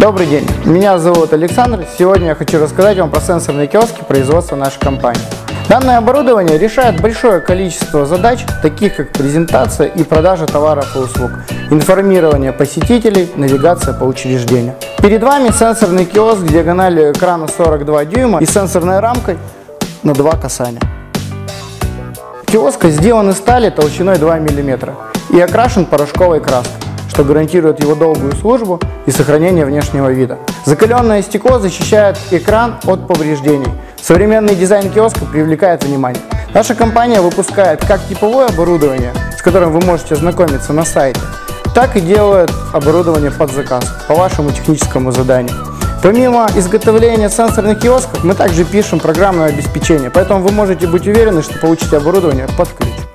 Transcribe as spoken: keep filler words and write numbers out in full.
Добрый день, меня зовут Александр. Сегодня я хочу рассказать вам про сенсорные киоски производства нашей компании. Данное оборудование решает большое количество задач, таких как презентация и продажа товаров и услуг, информирование посетителей, навигация по учреждению. Перед вами сенсорный киоск диагональю экрана сорок два дюйма и сенсорной рамкой на два касания. Киоск сделан из стали толщиной два миллиметра и окрашен порошковой краской, что гарантирует его долгую службу и сохранение внешнего вида. Закаленное стекло защищает экран от повреждений. Современный дизайн киоска привлекает внимание. Наша компания выпускает как типовое оборудование, с которым вы можете ознакомиться на сайте, так и делает оборудование под заказ, по вашему техническому заданию. Помимо изготовления сенсорных киосков, мы также пишем программное обеспечение, поэтому вы можете быть уверены, что получите оборудование под ключ.